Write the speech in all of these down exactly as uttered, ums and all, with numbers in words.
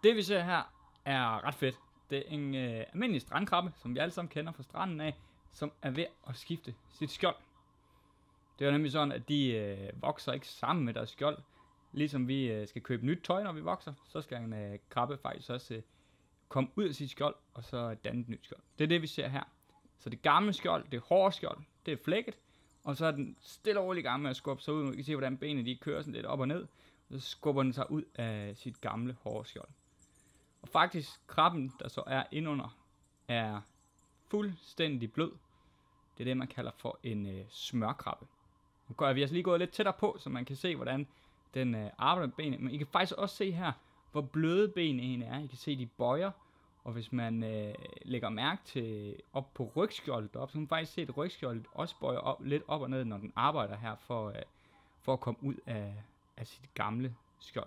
Det vi ser her er ret fedt. Det er en øh, almindelig strandkrabbe, som vi alle sammen kender fra stranden af, som er ved at skifte sit skjold. Det er nemlig sådan, at de øh, vokser ikke sammen med deres skjold. Ligesom vi øh, skal købe nyt tøj, når vi vokser, så skal en øh, krabbe faktisk også øh, komme ud af sit skjold, og så danne et nyt skjold. Det er det, vi ser her. Så det gamle skjold, det hårde skjold, det er flækket, og så er den stille og roligt i gang med at skubbe sig ud. Man kan se, hvordan benene de kører sådan lidt op og ned, og så skubber den sig ud af sit gamle hårde skjold. Og faktisk, krabben, der så er indunder, er fuldstændig blød. Det er det, man kalder for en øh, smørkrabbe. Nu går jeg, vi har lige gået lidt tættere på, så man kan se, hvordan den øh, arbejder med benene. Men I kan faktisk også se her, hvor bløde benene egentlig er. I kan se, de bøjer. Og hvis man øh, lægger mærke til op på rygskjoldet deroppe, så kan man faktisk se, at rygskjoldet også bøjer op, lidt op og ned, når den arbejder her for, øh, for at komme ud af, af sit gamle skjold.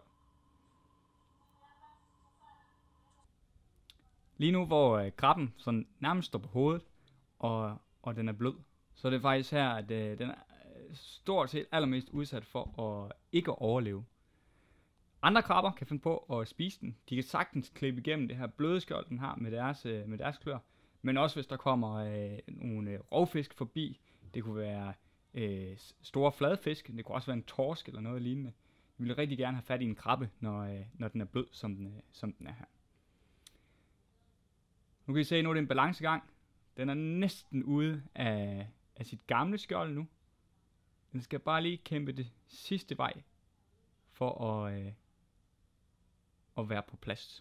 Lige nu, hvor øh, krabben sådan nærmest står på hovedet, og, og den er blød, så er det faktisk her, at øh, den er stort set allermest udsat for at ikke at overleve. Andre krabber kan finde på at spise den. De kan sagtens klippe igennem det her bløde skjold, den har med deres, øh, med deres klør. Men også hvis der kommer øh, nogle øh, rovfisk forbi. Det kunne være øh, store fladfisk. Det kunne også være en torsk eller noget lignende. Vi vil rigtig gerne have fat i en krabbe, når, øh, når den er blød, som den, øh, som den er her. Nu kan I se, nu er det en balancegang. Den er næsten ude af, af sit gamle skjold nu. Den skal bare lige kæmpe det sidste vej for at, øh, at være på plads.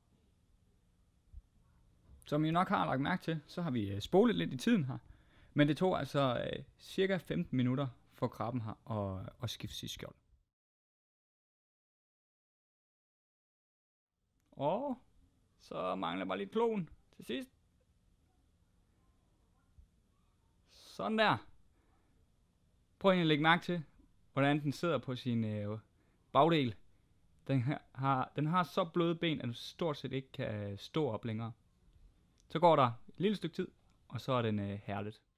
Som I nok har lagt mærke til, så har vi øh, spolet lidt i tiden her. Men det tog altså øh, cirka femten minutter for krabben her at, at skifte sit skjold. Og så mangler bare lidt kloen til sidst. Sådan der. Prøv at lægge mærke til, hvordan den sidder på sin øh, bagdel. Den har, den har så bløde ben, at den stort set ikke kan stå op længere. Så går der et lille stykke tid, og så er den øh, herligt.